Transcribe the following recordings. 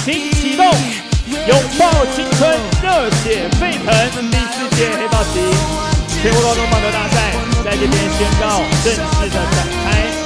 请启动，拥抱青春，热血沸腾！第4届黑豹旗全国高中棒球大赛在这边宣告正式的展开。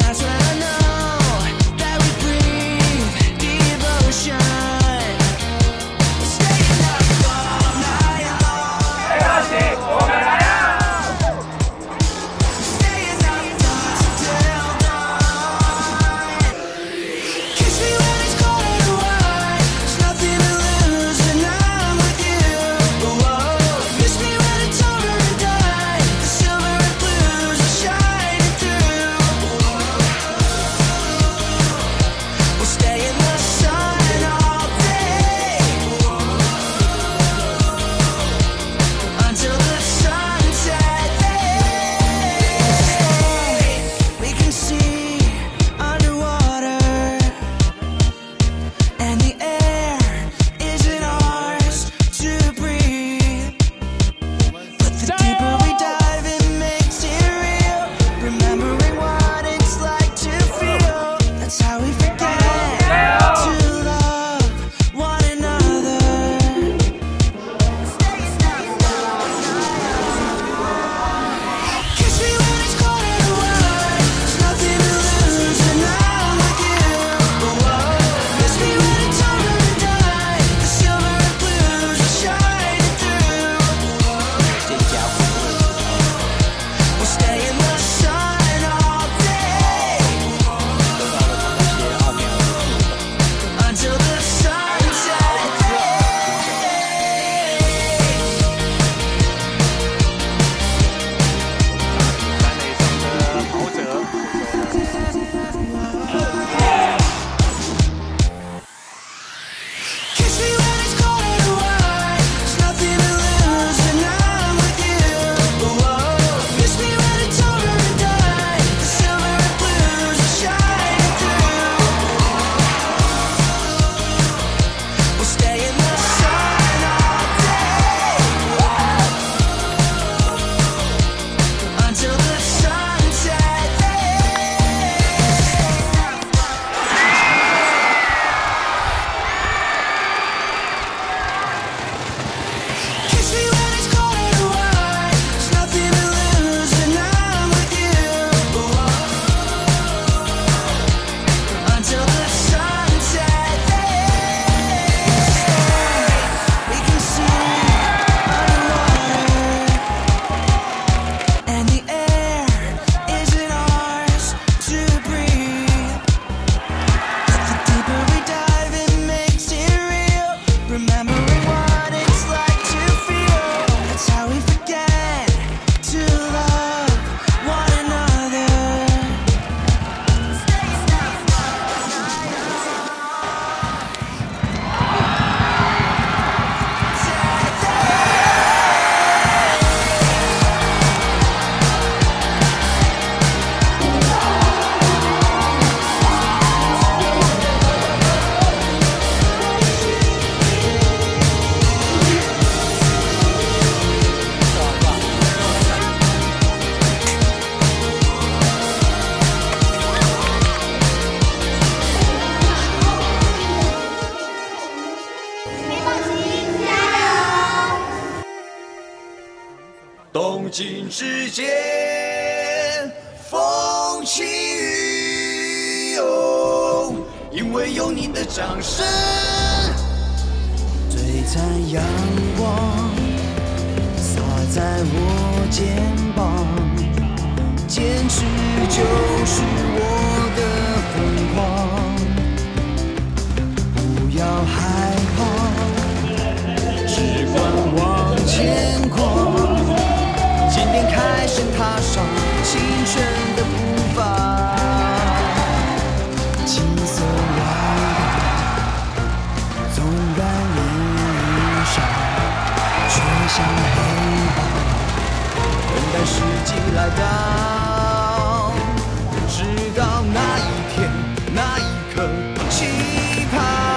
东京之间，风起云涌，因为有你的掌声。 璀璨阳光洒在我肩膀，坚持就是我的疯狂。不要害怕，只管往前狂。 今天开始踏上青春的步伐，金色外套纵然衣裳，却像黑豹，等待时机来到，直到那一天那一刻起跑，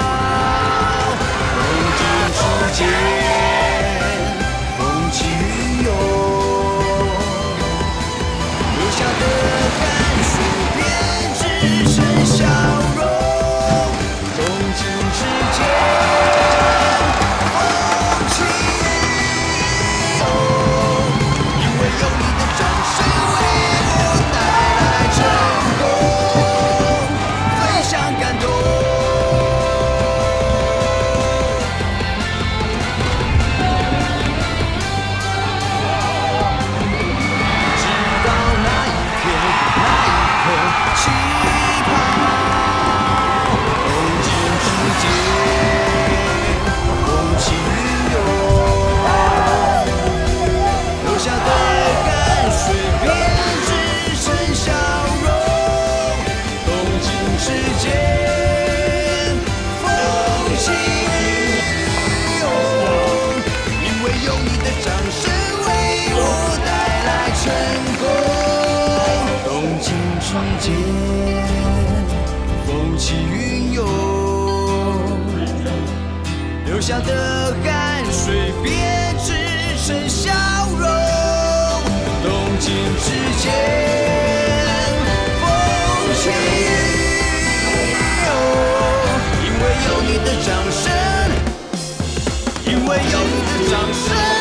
东京之间。 笑容，东京之起云涌，流下的汗水变制成笑容。动静之间，风起云涌，因为有你的掌声，因为有你的掌声。